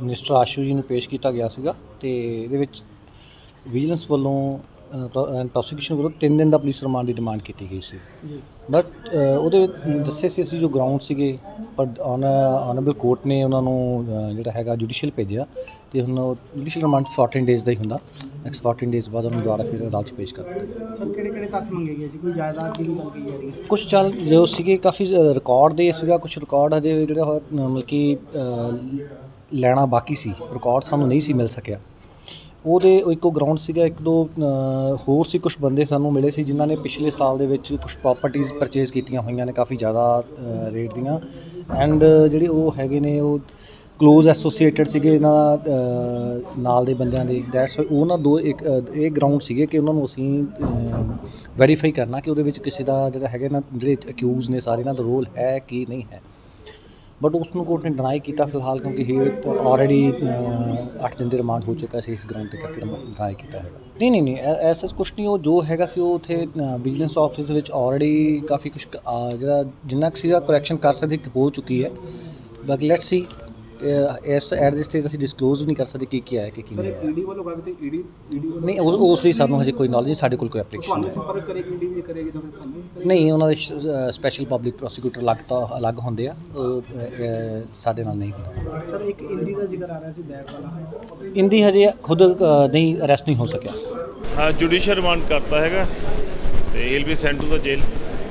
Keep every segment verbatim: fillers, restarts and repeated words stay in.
Minister आशू जी ਨੂੰ ਪੇਸ਼ ਕੀਤਾ ਗਿਆ ਸੀਗਾ ਤੇ ਇਹਦੇ ਵਿੱਚ ਵਿਜੀਲੈਂਸ ਵੱਲੋਂ ਐਂਡ ਪ੍ਰੋਸੀਕਿਊਸ਼ਨ ਵੱਲੋਂ ਤਿੰਨ ਦਿਨ ਦਾ ਪੁਲਿਸ ਰਿਮਾਂਡ ਦੀ ਡਿਮਾਂਡ ਕੀਤੀ ਗਈ ਸੀ ਬਟ ਉਹਦੇ ਵਿੱਚ ਦੱਸੇ ਸੀ ਅਸੀਂ ਜੋ ਗਰਾਊਂਡ ਸੀਗੇ ਪਰ ਔਨ ਆਨਰੇਬਲ ਕੋਰਟ ਨੇ ਉਹਨਾਂ ਨੂੰ ਜਿਹੜਾ ਹੈਗਾ ਜੁਡੀਸ਼ੀਅਲ ਭੇਜਿਆ ਤੇ ਹੁਣ ਜੁਡੀਸ਼ੀਅਲ ਰਿਮਾਂਡ ਚੌਦਾਂ ਡੇਜ਼ ਦਾ ਹੀ ਹੁੰਦਾ ਨੈਕਸਟ ਚੌਦਾਂ ਡੇਜ਼ ਬਾਅਦ ਉਹਨੂੰ ਦੁਬਾਰਾ ਫਿਰ ਅਦਾਲਤ 'ਚ ਪੇਸ਼ ਕਰ ਦਿੱਤਾ ਗਿਆ। ਸਰ ਕਿਹੜੇ ਕਿਹੜੇ ਤੱਥ ਮੰਗੇ ਗਏ ਸੀ ਕੋਈ ਜਾਇਦਾਦ ਦੀ ਵੀ ਗੱਲ ਕੀਤੀ ਜਾ ਰਹੀ ਹੈ ਕੁਛ ਚੱਲ ਜੋ ਸੀਗੇ ਕਾਫੀ ਰਿਕਾਰਡ ਦੇ ਸੀਗਾ ਕੁਛ ਰਿਕਾਰਡ ਹਜੇ ਜਿਹੜਾ ਮਤਲਬ ਕਿ ਲੈਣਾ ਬਾਕੀ ਸੀ ਰਿਕਾਰਡ ਸਾਨੂੰ ਨਹੀਂ ਸੀ ਮਿਲ ਸਕਿਆ ਉਹਦੇ ਇੱਕੋ ਗਰਾਊਂਡ ਸੀਗਾ ਇੱਕ ਦੋ ਹੋਰ ਸੀ ਕੁਛ ਬੰਦੇ ਸਾਨੂੰ ਮਿਲੇ ਸੀ ਜਿਨ੍ਹਾਂ ਨੇ ਪਿਛਲੇ ਸਾਲ ਦੇ ਵਿੱਚ ਕੁਛ ਪ੍ਰੋਪਰਟੀਜ਼ ਪਰਚੇਜ਼ ਕੀਤੀਆਂ ਹੋਈਆਂ ਨੇ ਕਾਫੀ ਜ਼ਿਆਦਾ ਰੇਟ ਦੀਆਂ ਐਂਡ ਜਿਹੜੇ ਉਹ ਹੈਗੇ ਨੇ ਉਹ ਕਲੋਜ਼ ਐਸੋਸੀਏਟਡ ਸੀਗੇ ਇਹਨਾਂ ਨਾਲ ਦੇ ਬੰਦਿਆਂ ਦੇ ਦੈਟਸ ਉਹਨਾਂ ਦੋ ਇੱਕ ਇਹ ਗਰਾਊਂਡ ਸੀਗੇ ਕਿ ਉਹਨਾਂ ਨੂੰ ਅਸੀਂ ਵੈਰੀਫਾਈ ਕਰਨਾ ਕਿ ਉਹਦੇ ਵਿੱਚ ਕਿਸੇ ਦਾ ਜਿਹੜਾ ਹੈਗਾ ਨਾ ਜਿਹੜੇ ਅਕਿਊਜ਼ ਨੇ ਸਾਰੇ ਇਹਨਾਂ ਦਾ ਰੋਲ ਹੈ ਕਿ ਨਹੀਂ ਹੈ ਬਟ ਉਸ ਨੂੰ ਕੋਰਟ ਨੇ ਡਿਨਾਈ ਕੀਤਾ ਫਿਲਹਾਲ ਕਿਉਂਕਿ ਇਹ ਆਲਰੇਡੀ ਅੱਠ ਦਿਨ ਦੇ ਰਿਮਾਂਡ ਹੋ ਚੁੱਕਾ ਸੀ ਇਸ ਗਰਾਊਂਡ 'ਤੇ ਕਰਕੇ ਡਿਨਾਈ ਕੀਤਾ ਹੈਗਾ ਨਹੀਂ ਨਹੀਂ ਨਹੀਂ ਐਸਾ ਕੁਛ ਨਹੀਂ ਉਹ ਜੋ ਹੈਗਾ ਸੀ ਉਹ ਉੱਥੇ ਵਿਜੀਲੈਂਸ ਆਫਿਸ ਵਿੱਚ ਆਲਰੇਡੀ ਕਾਫੀ ਕੁਛ ਜਿਹੜਾ ਜਿੰਨਾ ਕੁ ਸੀਗਾ ਕਲੈਕਸ਼ਨ ਕਰ ਸਕਦੇ ਹੋ ਚੁੱਕੀ ਹੈ ਬਾਕੀ let's see is at this stage ਅਸੀਂ ਡਿਸਕਲੋਜ਼ ਵੀ ਨਹੀਂ ਕਰ ਸਕਦੇ ਕੀ ਕੀ ਆਇਆ ਕਿ ਕੀ ਨਹੀਂ ਈਡੀ ਵੱਲੋਂ ਗੱਲ ਤੇ ਈਡੀ ਨਹੀਂ ਉਸ ਦੀ ਸਾਨੂੰ ਹਜੇ ਕੋਈ ਨੌਲੇਜ ਨਹੀਂ ਸਾਡੇ ਕੋਲ ਕੋਈ ਐਪਲੀਕੇਸ਼ਨ ਨਹੀਂ ਸੰਪਰਕ ਕਰੇਗੀ ਈਡੀ ਵੀ ਕਰੇਗੀ ਤੁਹਾਡੇ ਸਾਹਮਣੇ ਨਹੀਂ ਉਹਨਾਂ ਦੇ ਸਪੈਸ਼ਲ ਪਬਲਿਕ ਪ੍ਰੋਸੀਕਿਊਟਰ ਅਲੱਗ ਤਾਂ ਅਲੱਗ ਹੁੰਦੇ ਆ ਉਹ ਸਾਡੇ ਨਾਲ ਨਹੀਂ ਹੁੰਦਾ ਸਰ ਇੱਕ ਇੰਦੀ ਦਾ ਜ਼ਿਕਰ ਆ ਰਿਹਾ ਸੀ ਬੈਗ ਵਾਲਾ ਇੰਦੀ ਹਜੇ ਖੁਦ ਨਹੀਂ ਅਰੈਸਟ ਨਹੀਂ ਹੋ ਸਕਿਆ ਹਾਂ ਜੁਡੀਸ਼ੀਅਲ ਰਿਮਾਂਡ ਕਰਤਾ ਹੈਗਾ ਤੇ he will be sent to the jail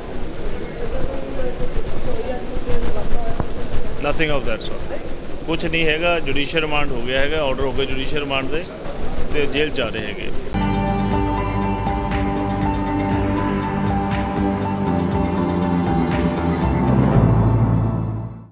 nothing of that sort ਕੁਛ ਨਹੀਂ ਹੈਗਾ ਜੁਡੀਸ਼ੀਅਲ ਰਿਮਾਂਡ ਹੋ ਗਿਆ ਹੈਗਾ ਆਰਡਰ ਹੋ ਗਿਆ ਜੁਡੀਸ਼ੀਅਲ ਰਿਮਾਂਡ ਦੇ ਤੇ ਜੇਲ੍ਹ ਜਾ ਰਹੇ ਹੈਗੇ